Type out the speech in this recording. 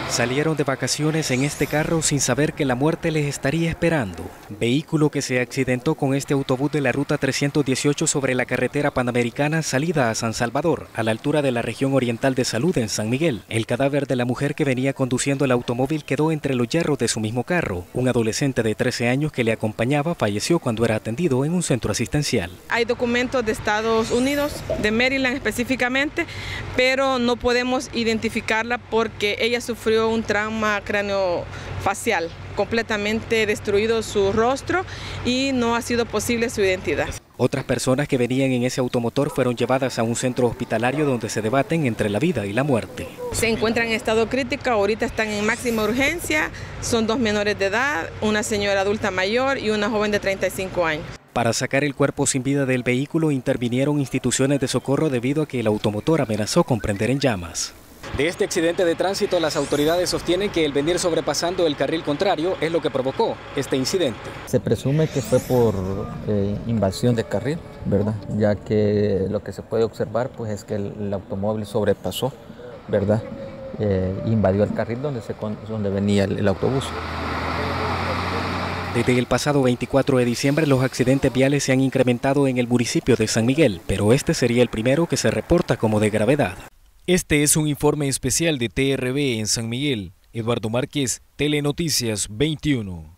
Salieron de vacaciones en este carro sin saber que la muerte les estaría esperando. Vehículo que se accidentó con este autobús de la ruta 318 sobre la carretera panamericana salida a San Salvador, a la altura de la región oriental de Salud en San Miguel. El cadáver de la mujer que venía conduciendo el automóvil quedó entre los hierros de su mismo carro. Un adolescente de 13 años que le acompañaba falleció cuando era atendido en un centro asistencial. Hay documentos de Estados Unidos, de Maryland específicamente, pero no podemos identificarla porque ella sufrió un trauma craneofacial, completamente destruido su rostro y no ha sido posible su identidad. Otras personas que venían en ese automotor fueron llevadas a un centro hospitalario donde se debaten entre la vida y la muerte. Se encuentran en estado crítico, ahorita están en máxima urgencia, son 2 menores de edad, una señora adulta mayor y una joven de 35 años. Para sacar el cuerpo sin vida del vehículo intervinieron instituciones de socorro debido a que el automotor amenazó con prender en llamas. De este accidente de tránsito, las autoridades sostienen que el venir sobrepasando el carril contrario es lo que provocó este incidente. Se presume que fue por invasión de carril, ¿verdad? Ya que lo que se puede observar pues, es que el automóvil sobrepasó, ¿verdad? Invadió el carril donde venía el autobús. Desde el pasado 24 de diciembre, los accidentes viales se han incrementado en el municipio de San Miguel, pero este sería el primero que se reporta como de gravedad. Este es un informe especial de TRV en San Miguel. Eduardo Márquez, Telenoticias 21.